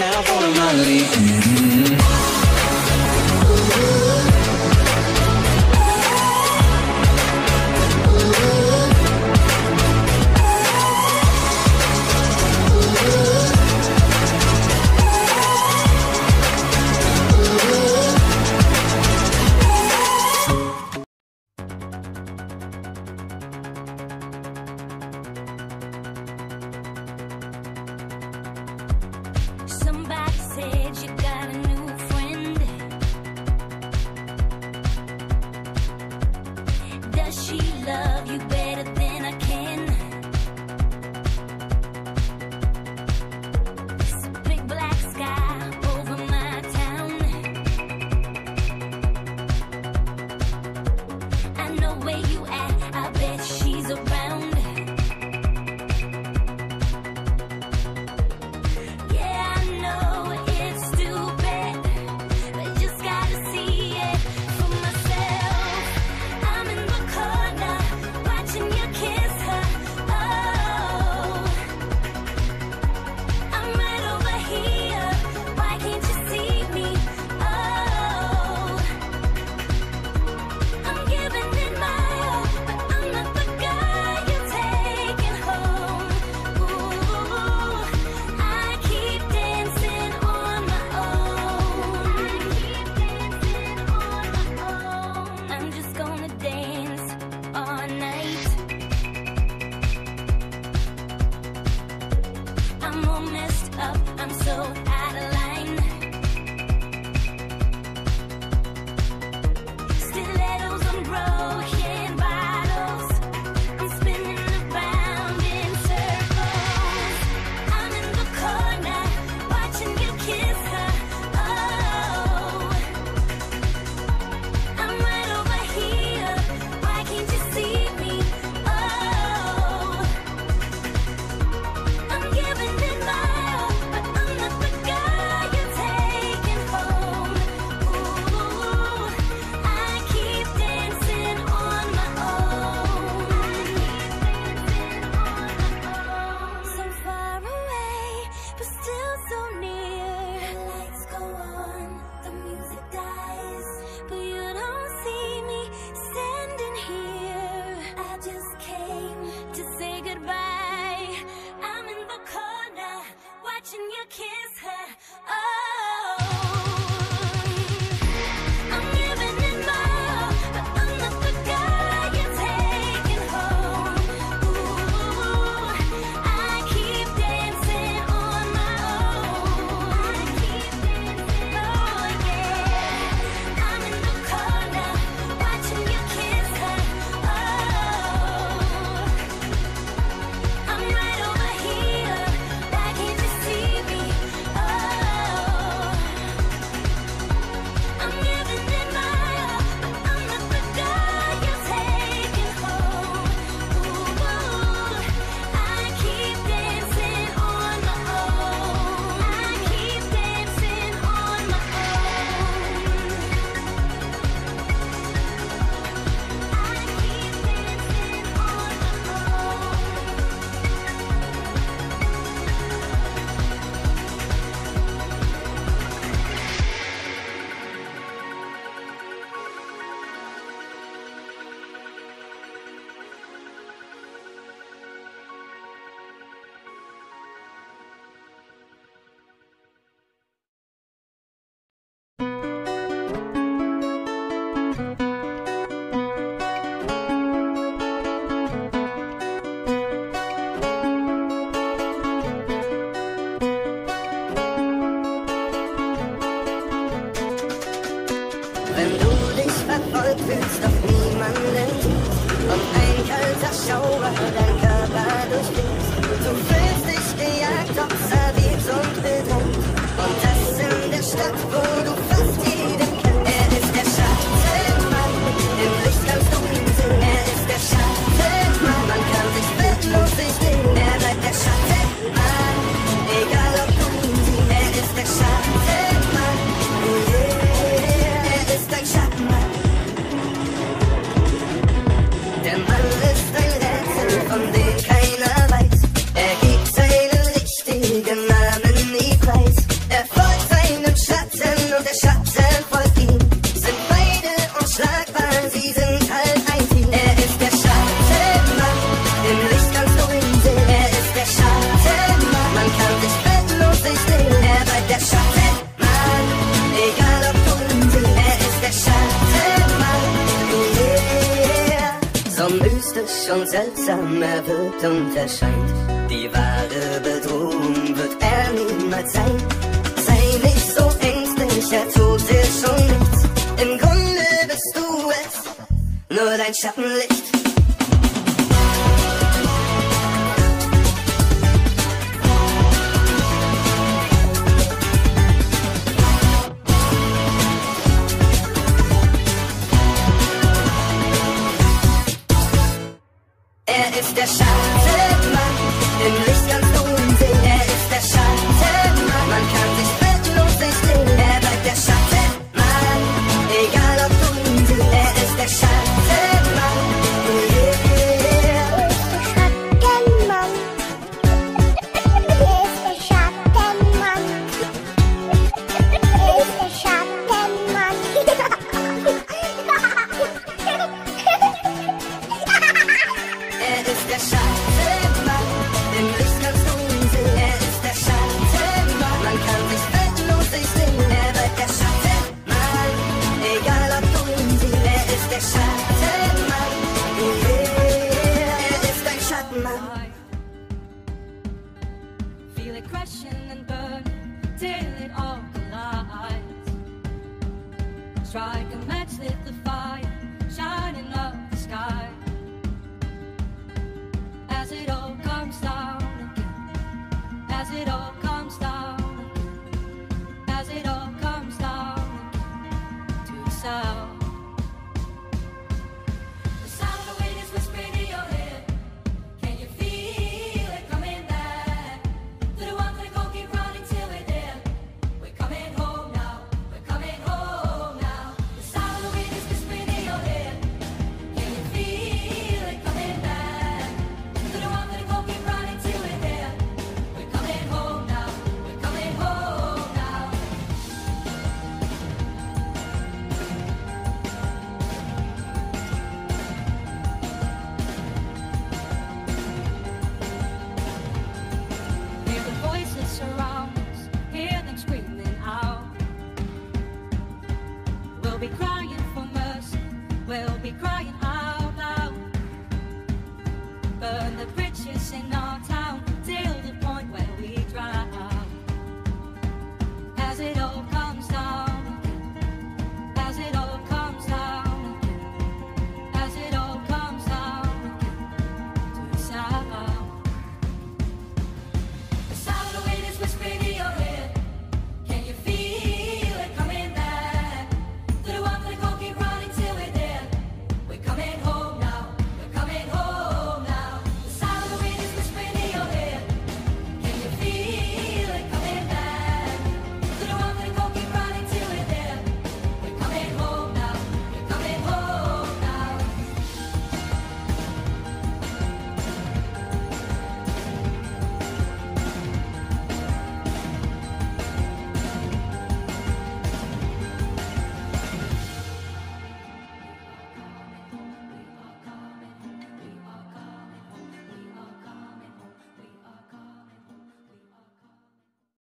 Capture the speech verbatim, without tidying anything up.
now for a melody. Mm-hmm. Somebody said you got a new friend. Does she love you better than I can? It's a big black sky over my town. I know where you at, I bet she's around. I'm all messed up, I'm so out of line. Stilettos and broken bottles, I'm spinning around in circles. I'm in the corner, watching you kiss her. Oh, I'm right over here, why can't you see me? Oh, I'm giving it my all, but I'm not the guy you're taking home. Ooh, I keep dancing on my own. So far away, but still so near. The lights go on, the music dies, but you don't see me standing here. I just came to say goodbye. I'm in the corner, watching you kiss her. Oh, I'm giving it my all, but I'm not the guy you're taking home. Ooh, I keep dancing on my own. I keep dancing, oh yeah. I'm in the corner, watching you kiss her. Oh, I'm right over here, why can't you see me? Oh, Man kann sich fettlos nicht sehen, er bleibt der Schattenmann. Egal ob du ihn siehst, er ist der Schattenmann. Yeah. So mystisch und seltsam er wird und erscheint. Die wahre Bedrohung wird er niemals sein. Sei nicht so ängstlich, er tut dir schon nichts. Im Grunde bist du es, nur dein Schattenlicht. Er ist der Schattenmann, im Licht kannst du ihn sehen. Er ist der Schattenmann, man kann sich fettlos nicht sehen. Er bleibt der Schattenmann, egal ob du ihn siehst. Er ist der Schattenmann, yeah. Er ist der Schattenmann. Er ist der Schattenmann. Er ist der Er ist der Schattenmann, im Licht kannst du ihn sehen. Er ist der Schattenmann, man kann sich fettlos nicht sehen. Er bleibt der Schattenmann, egal ob du ihn siehst. Er ist der Schattenmann, yeah. Er ist ein Schattenmann. Feel it crashing and burn till it all collides. Strike a match, lit the fire, shining up the sky. As it all comes down again, as it all comes down.